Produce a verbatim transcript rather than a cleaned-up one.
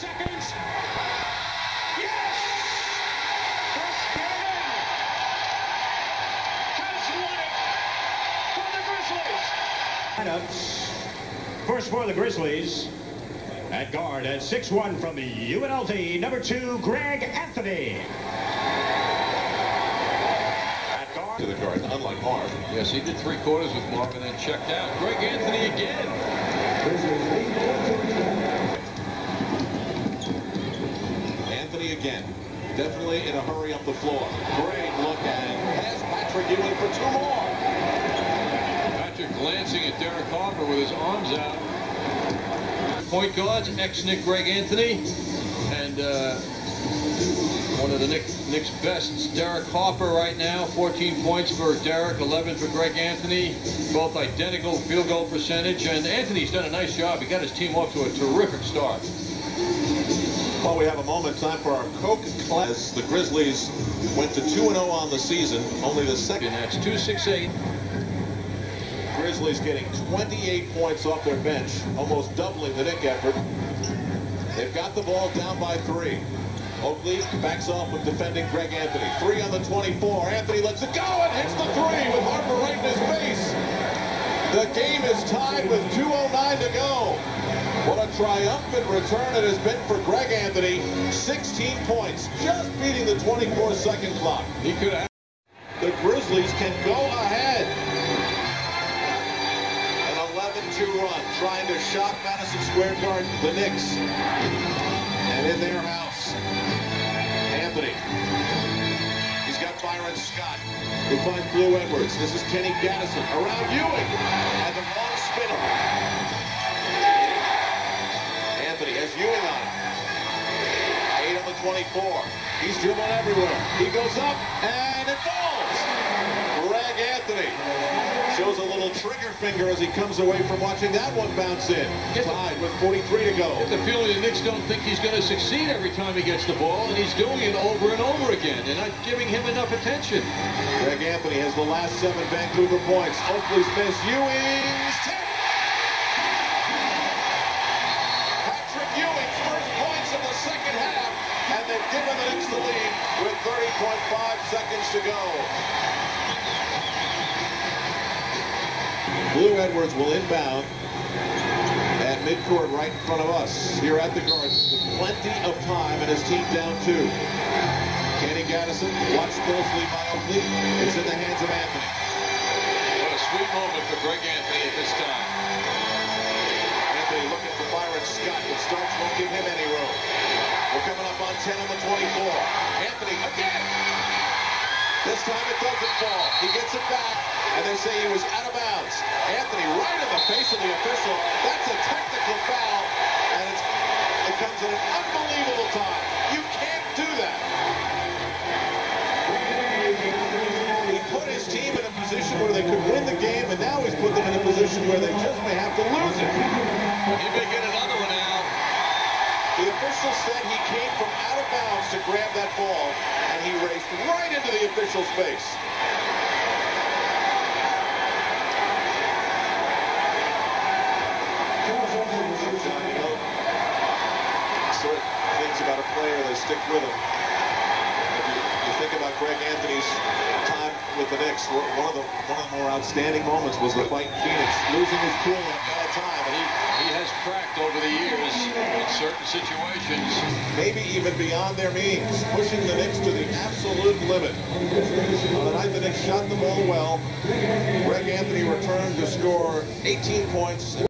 seconds. Yes! Chris Gannon has won it for the Grizzlies. Lineups. First for the Grizzlies. At guard at six one from the U N L V, number two, Gregg Anthony. At guard. To the guard, unlike Marv. Yes, he did three quarters with Marv and then checked out. Gregg Anthony again. Anthony again. Definitely in a hurry up the floor. Great look and has Patrick Ewing for two more. Patrick glancing at Derek Harper with his arms out. Point guards, ex-Knick Gregg Anthony, and uh, one of the Knicks, Knicks' best, Derek Harper right now. fourteen points for Derek, eleven for Gregg Anthony. Both identical field goal percentage, and Anthony's done a nice job. He got his team off to a terrific start. Well, we have a moment, time for our Coke class. The Grizzlies went to two and oh on the season, only the second. And that's two six eight. Grizzlies getting twenty-eight points off their bench, almost doubling the Knick effort. They've got the ball down by three. Oakley backs off with defending Gregg Anthony. Three on the twenty-four. Anthony lets it go and hits the three with Harper right in his face. The game is tied with two oh nine to go. What a triumphant return it has been for Gregg Anthony. sixteen points, just beating the twenty-four second clock. He could have. The Grizzlies can go ahead. eleven two run, trying to shock Madison Square Garden, the Knicks. And in their house, Anthony. He's got Byron Scott, who finds Blue Edwards. This is Kenny Gaddison around Ewing. And the long spinner. Anthony has Ewing on it. eight on the twenty-four. He's dribbling everywhere. He goes up, and it falls. Gregg Anthony shows a little trigger finger as he comes away from watching that one bounce in. Tied with forty-three to go. Get the feeling the Knicks don't think he's going to succeed every time he gets the ball, and he's doing it over and over again. They're not giving him enough attention. Gregg Anthony has the last seven Vancouver points. Oakley's miss. Ewing's ten. Patrick Ewing's first points of the second half, and they've given the Knicks the lead with thirty point five seconds to go. Blue Edwards will inbound at midcourt right in front of us here at the Garden with plenty of time and his team down two. Kenny Gaddison watched closely by Oakley. It's in the hands of Anthony. What a sweet moment for Gregg Anthony at this time. Anthony looking for Byron Scott, but Starks won't give him any room. We're coming up on ten on the twenty-four. Anthony again. This time it doesn't fall. He gets it back, and they say he was out of bounds. Anthony right in the face of the official. That's a technical foul, and it's, it comes at an unbelievable time. You can't do that. He put his team in a position where they could win the game, and now he's put them in a position where they just may have to lose it. He may get another one out. The official said he came from out of bounds to grab that ball, and he raced right into the official's face. Sort of things about a player, they stick with him. If you, you think about Gregg Anthony's time with the Knicks, one of the one of the more outstanding moments was the fight in Phoenix, losing his cool in a bad time. He, he has cracked over the years in certain situations. Maybe even beyond their means, pushing the Knicks to the absolute limit. On the night the Knicks shot the ball well, Gregg Anthony returned to score eighteen points.